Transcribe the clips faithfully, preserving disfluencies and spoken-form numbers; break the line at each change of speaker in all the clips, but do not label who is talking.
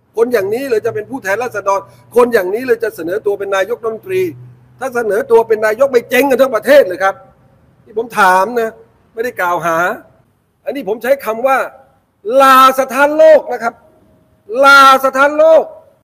คนอย่างนี้เลยจะเป็นผู้แทนราษฎรคนอย่างนี้เลยจะเสนอตัวเป็นนายกรัฐมนตรีถ้าเสนอตัวเป็นนายกไม่เจ๊งกันทั้งประเทศเลยครับที่ผมถามนะไม่ได้กล่าวหาอันนี้ผมใช้คำว่าลาสถานโลกนะครับลาสถานโลก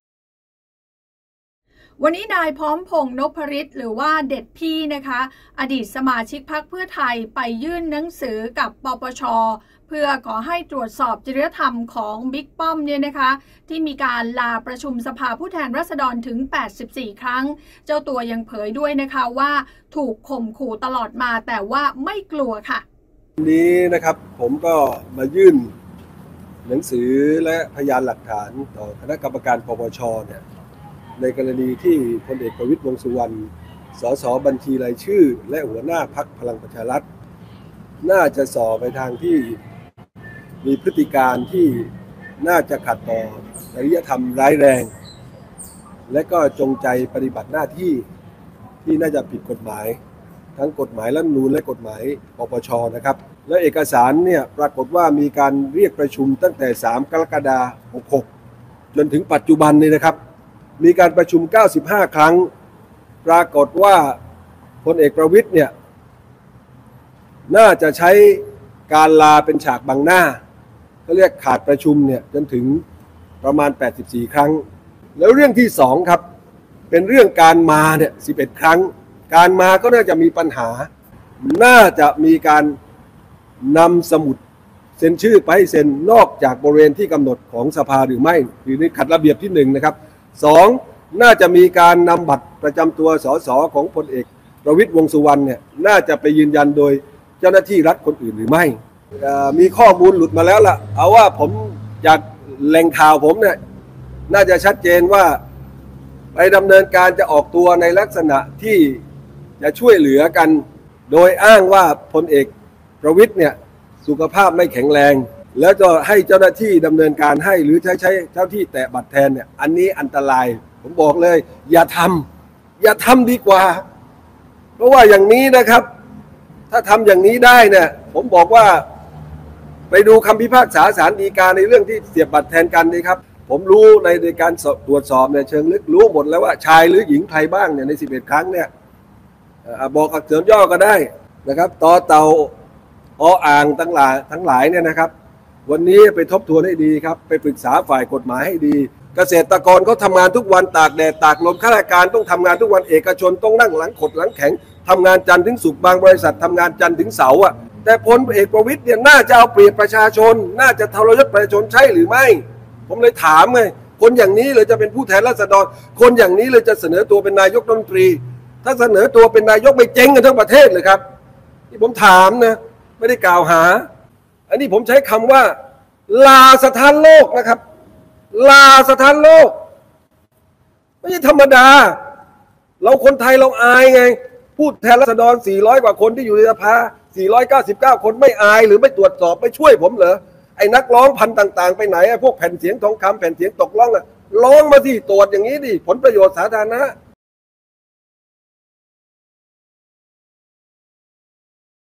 วันนี้นายพร้อมพงษ์นพฤทธิ์หรือว่าเด็ดพี่นะคะอดีตสมาชิกพรรคเพื่อไทยไปยื่นหนังสือกับปปช.เพื่อขอให้ตรวจสอบจริยธรรมของบิ๊กป้อมเนี่ยนะคะที่มีการลาประชุมสภาผู้แทนราษฎรถึงแปดสิบสี่ครั้งเจ้าตัวยังเผยด้วยนะคะว่าถูกข่มขู่ตลอดมาแต่ว่าไม่กลัวค่ะ
นี้นะครับผมก็มายื่นหนังสือและพยานหลักฐานต่อคณะกรรมการปปช.เนี่ยในกรณีที่พลเอกประวิตรวงษ์สุวรรณสสบัญชีรายชื่อและหัวหน้าพรรคพลังประชารัฐน่าจะส่อไปทางที่มีพฤติการที่น่าจะขัดต่อจริยธรรมร้ายแรงและก็จงใจปฏิบัติหน้าที่ที่น่าจะผิดกฎหมายทั้งกฎหมายรัฐธรรมนูญและกฎหมายปปช.นะครับและเอกสารเนี่ยปรากฏว่ามีการเรียกประชุมตั้งแต่สามกรกฎาคมหกหกจนถึงปัจจุบันนี้นะครับมีการประชุมเก้าสิบห้าครั้งปรากฏว่าพลเอกประวิตรเนี่ยน่าจะใช้การลาเป็นฉากบังหน้าเขาเรียกขาดประชุมเนี่ยจนถึงประมาณแปดสิบสี่ครั้งแล้วเรื่องที่สองครับเป็นเรื่องการมาเนี่ยสิบเอ็ดครั้งการมาก็น่าจะมีปัญหาน่าจะมีการนำสมุดเซ็นชื่อไปให้เซ็นนอกจากบริเวณที่กำหนดของสภาหรือไม่หรือในขัดระเบียบที่หนึ่งนะครับสองน่าจะมีการนำบัตรประจำตัวสสของพลเอกประวิตรวงษ์สุวรรณเนี่ยน่าจะไปยืนยันโดยเจ้าหน้าที่รัฐคนอื่นหรือไม่มีข้อมูลหลุดมาแล้วล่ะเอาว่าผมจากแหล่งข่าวผมเนี่ยน่าจะชัดเจนว่าไปดำเนินการจะออกตัวในลักษณะที่จะช่วยเหลือกันโดยอ้างว่าพลเอกประวิตรเนี่ยสุขภาพไม่แข็งแรงแล้วจะให้เจ้าหน้าที่ดำเนินการให้หรือใช้ใช้เจ้าที่แตะบัตรแทนเนี่ยอันนี้อันตรายผมบอกเลยอย่าทำอย่าทำดีกว่าเพราะว่าอย่างนี้นะครับถ้าทำอย่างนี้ได้เนี่ยผมบอกว่าไปดูคำพิพากษาศาลฎีกาในเรื่องที่เสียบบัตรแทนกันนี่ครับผมรู้ในในการตรวจสอบในเชิงลึกรู้หมดแล้วว่าชายหรือหญิงใครบ้างเนี่ยในสิบเอ็ดครั้งเนี่ยบอกอักษรย่อก็ได้นะครับต่อเต่าออ่างทั้งหลายทั้งหลายเนี่ยนะครับวันนี้ไปทบทวนให้ดีครับไปปรึกษาฝ่ายกฎหมายให้ดีเกษตรกรเขาทำงานทุกวันตากแดดตากลมข้าราชการต้องทำงานทุกวันเอกชนต้องนั่งหลังขดหลังแข็งทำงานจันทร์ถึงศุกร์บางบริษัททำงานจันทร์ถึงเสาร์อ่ะแต่พลเอกประวิตรเนี่ยน่าจะเอาเปรียบประชาชนน่าจะทรยศประชาชนใช่หรือไม่ผมเลยถามไงคนอย่างนี้เลยจะเป็นผู้แทนราษฎรคนอย่างนี้เลยจะเสนอตัวเป็นนายกรัฐมนตรีถ้าเสนอตัวเป็นนายกไม่เจ๊งกันทั้งประเทศเลยครับที่ผมถามนะไม่ได้กล่าวหาอันนี้ผมใช้คำว่าลาสถานโลกนะครับลาสถานโลกไม่ใช่ธรรมดาเราคนไทยเราอายไงพูดแทนราษฎรสี่ร้อยกว่าคนที่อยู่ในสภาสี่ร้อยเก้าสิบเก้าคนไม่อายหรือไม่ตรวจสอบไม่ช่วยผมเหรอไอ้นักร้องพันต่างๆไปไหนไอ้พวกแผ่นเสียงทองคำแผ่นเสียงตกล่องอะร้องมาที่ตรวจอย่างนี้ดิผลประโยชน์สาธารณะ